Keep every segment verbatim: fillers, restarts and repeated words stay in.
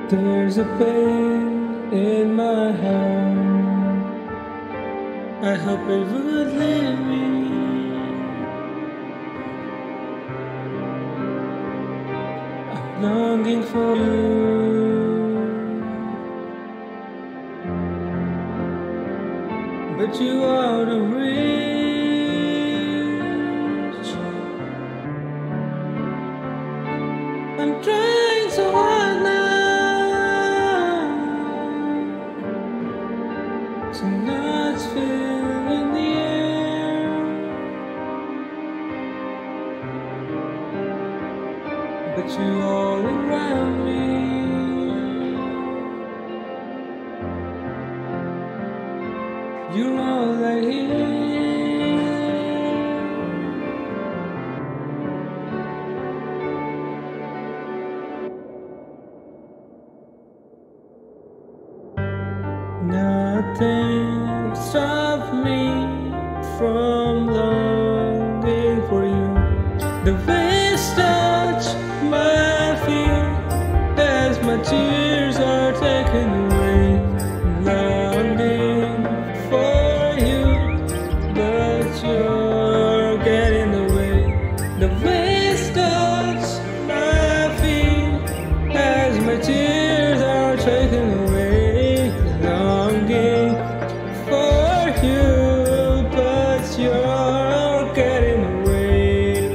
There's a pain in my heart. I hope it would leave me. I'm longing for you, but you are out of reach. I'm trying so hard now. Tonight's feeling in the air, but you all around me. You're all I hear. Nothing stops me from longing for you. The waves touch my feet as my tears are taken away. Longing for you, but you're getting away. The waves touch my feet as my tears are taken away. Longing for you, but you're getting away.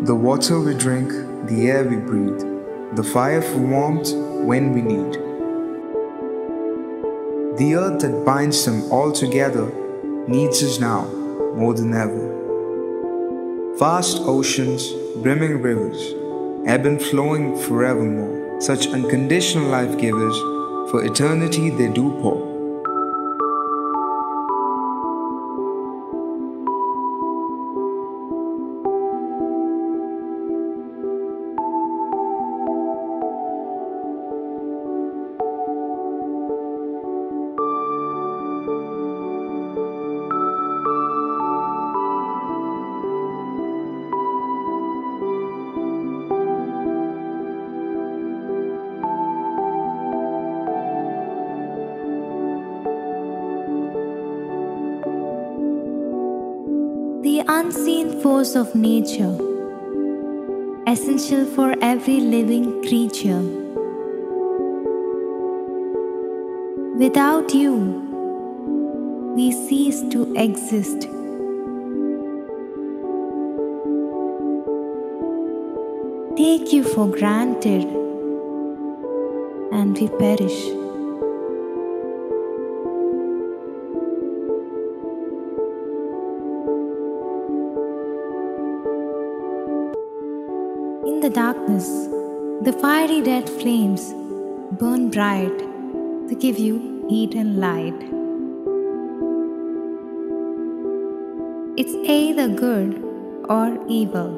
The water we drink, the air we breathe, the fire for warmth when we need. The earth that binds them all together needs us now more than ever. Vast oceans, brimming rivers, ebb and flowing forevermore, such unconditional life givers, for eternity they do pour. The unseen force of nature, essential for every living creature. Without you, we cease to exist. Take you for granted, and we perish. In the darkness, the fiery red flames burn bright to give you heat and light. It's either good or evil.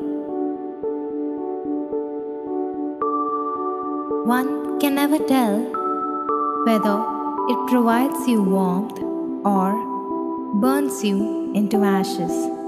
One can never tell whether it provides you warmth or burns you into ashes.